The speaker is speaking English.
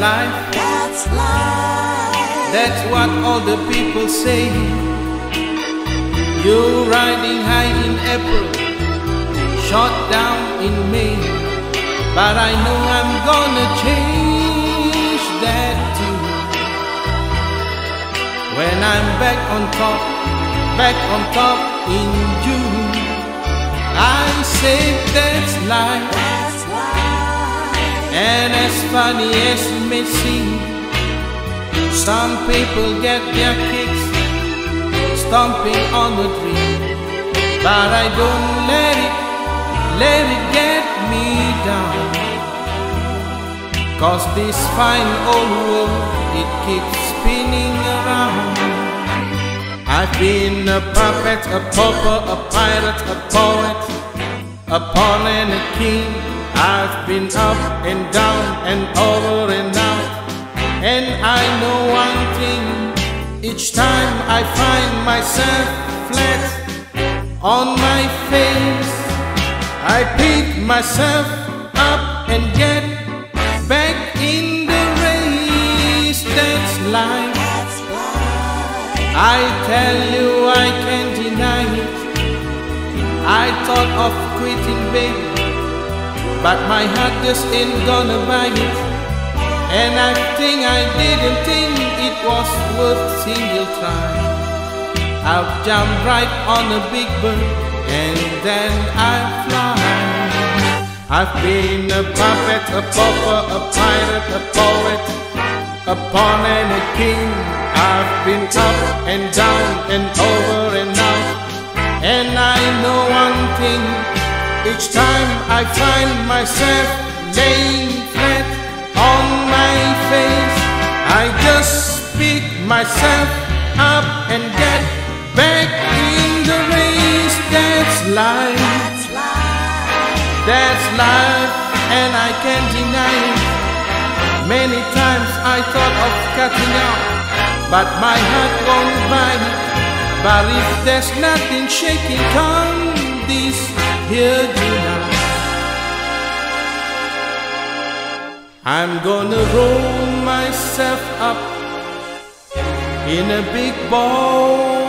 life. That's life. That's what all the people say. You're riding high in April, shot down in May. But I know I'm gonna change that too. When I'm back on top in June, I say that's life. That's life. And as funny as it may seem, some people get their kicks stomping on the dream. But I don't let it get me down. 'Cause this fine old world, it keeps spinning around. I've been a puppet, a pauper, a pirate, a poet, a pawn and a king. I've been up and down and over and out. And I know one thing, each time I find myself flat on my face, I pick myself up and get back in the race. That's life. That's life. I tell you, I can't deny it. I thought of quitting, baby, but my heart just ain't gonna buy it. And I think I didn't think it was worth single time. I'll jump right on a big bird and then I fly. I've been a puppet, a pauper, a pirate, a poet, a pawn and a king. I've been up and down and over and out. And I know one thing, each time I find myself laying flat on my face, I just pick myself up and get back in the race. That's life. That's life. That's life, and I can't deny it. Many times I thought of cutting out, but my heart won't buy it. But if there's nothing shaking, come this here July, I'm gonna roll myself up in a big ball